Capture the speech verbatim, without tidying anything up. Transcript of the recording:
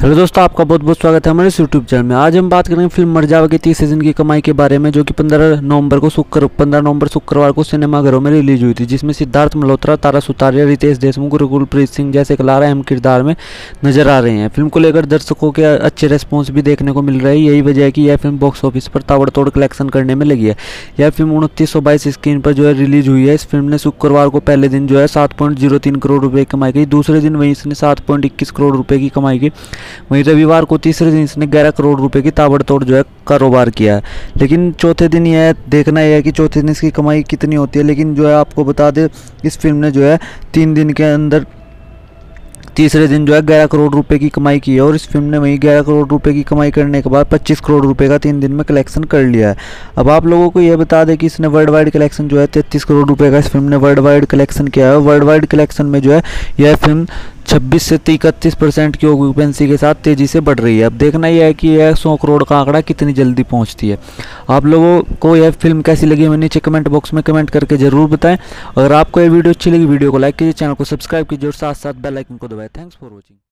Hello दोस्तों, आपका बहुत बहुत स्वागत है हमारे इस यूट्यूब चैनल में। आज हम बात करेंगे फिल्म मरजावा की तीस सीजन की कमाई के बारे में, जो कि पंद्रह नवंबर को शुक्र पंद्रह नवंबर शुक्रवार को सिनेमाघरों में रिलीज हुई थी, जिसमें सिद्धार्थ मल्होत्रा, तारा सुतारिया, रितेश देशमुख, गुरप्रीत सिंह जैसे कलाकार अहम किरदार में नजर आ रहे हैं। फिल्म को लेकर दर्शकों के अच्छे रेस्पॉन्स भी देखने को मिल रहे हैं। यही वजह है कि यह फिल्म बॉक्स ऑफिस पर ताबड़तोड़ कलेक्शन करने में लगी है। यह फिल्म उनतीस सौ बाईस स्क्रीन पर जो है रिलीज हुई है। इस फिल्म ने शुक्रवार को पहले दिन जो है सात पॉइंट जीरो तीन करोड़ रुपए की कमाई की, दूसरे दिन वहीं इसने सात पॉइंट इक्कीस करोड़ रुपए की कमाई की। वहीं रविवार को तीसरे दिन इसने ग्यारह करोड़ रुपए की ताबड़तोड़ जो है कारोबार किया है। लेकिन चौथे दिन यह देखना यह है कि चौथे दिन इसकी कमाई कितनी होती है। लेकिन जो है आपको बता दें, इस फिल्म ने जो है तीन दिन के अंदर तीसरे दिन जो है ग्यारह करोड़ रुपए की कमाई की है, और इस फिल्म ने वही ग्यारह करोड़ रुपए की कमाई करने के बाद पच्चीस करोड़ रुपए का तीन दिन में कलेक्शन कर लिया है। अब आप लोगों को यह बता दें कि इसने वर्ल्ड वाइड कलेक्शन जो है तैंतीस करोड़ रुपए का इस फिल्म ने वर्ल्ड वाइड कलेक्शन किया है। वर्ल्ड वाइड कलेक्शन में जो है यह फिल्म छब्बीस से इकतीस परसेंट की ऑक्यूपेंसी के साथ तेजी से बढ़ रही है। अब देखना यह है कि यह सौ करोड़ का आंकड़ा कितनी जल्दी पहुंचती है। आप लोगों को यह फिल्म कैसी लगी हमें नीचे कमेंट बॉक्स में कमेंट करके जरूर बताएं। अगर आपको यह वीडियो अच्छी लगी, वीडियो को लाइक कीजिए, चैनल को सब्सक्राइब कीजिए और साथ साथ बेल आइकन को दबाएं। Thanks for watching.